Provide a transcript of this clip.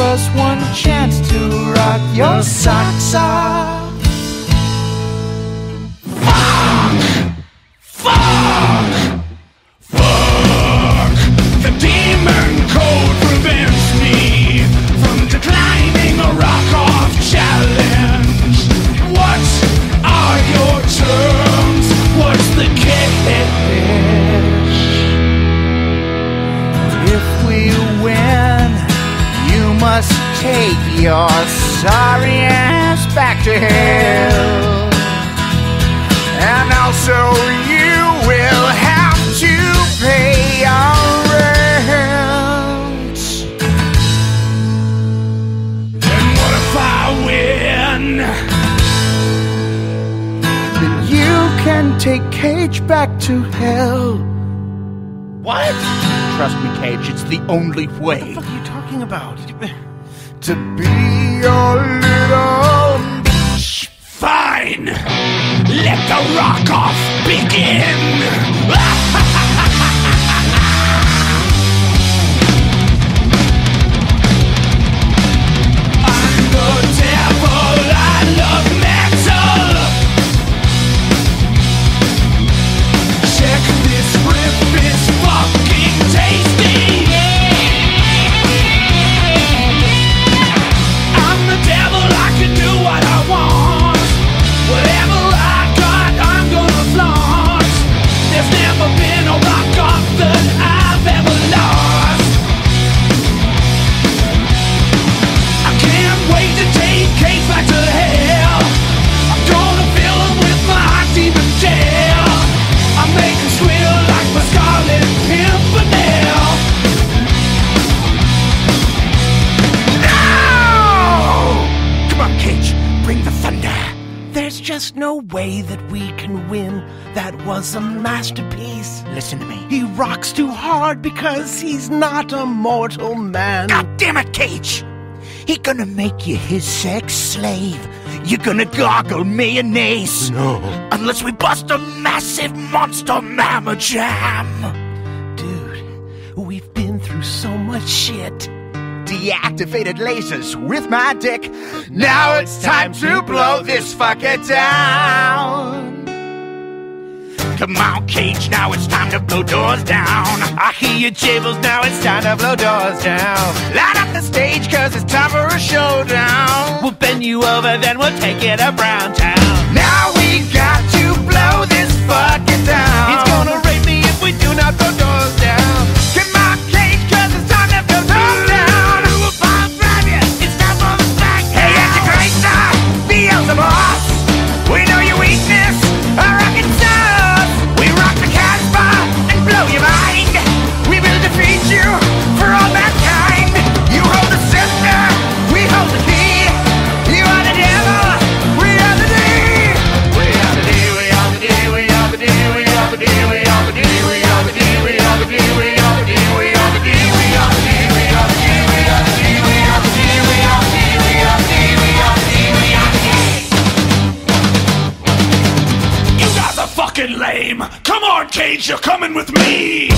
us one chance to rock your socks off. Fuck! The demon code prevents me from declining a rock-off challenge. What are your terms? What's the catch? If we win, you must take your sorry ass back to hell. And also you will have to pay your rent. And what if I win? Then you can take Cage back to hell. What? Trust me, Cage, it's the only way. What are you talking about? To be your little bitch. Fine! Let the rock-off begin! I'm the devil, I love metal! Check this riff, it's fucking tasty! I'm the devil, I can do what I want. Whatever I got, I'm gonna flaunt. There's never been a rock-off that I've ever lost. I can't wait to take Cage back to hell. I'm gonna fill him with my hot demon gel. I'm making squeal like my Scarlet Pimpernel. No! Come on, Cage, bring the thunder. There's just no way that we can win. That was a masterpiece. Listen to me. He rocks too hard because he's not a mortal man. God damn it, Cage! He gonna make you his sex slave. You're gonna gargle mayonnaise. No. Unless we bust a massive monster mamma jam. Dude, we've been through so much shit. Deactivated lasers with my dick. Now it's time to blow this fucker down. Come on, Cage, now it's time to blow doors down. I hear your jables, now it's time to blow doors down. Light up the stage, cause it's time for a showdown. We'll bend you over, then we'll take it to Brown Town. Now we got to blow this fucker down. He's gonna rape me if we do not blow doors down. Come on, Cage, cause it's time to blow doors down. It's time for the smack. Hey, Antichrist, Beelzebub, we know your weakness, our rocket sauce. We rock the Casbah and blow your mind. We will defeat you for all mankind. You hold the scepter, we hold the key. You are the devil, we are the D. We are the D, we are the D, we are the D, we are the D, we are the D, we are the D, we are the D, we are the D, we are the D, we are the D, we are the D, we are the D, we are the D, we are the D, we are the D, we are the D, we are the D. You guys are fucking lame! Come on, Cage, you're coming with me!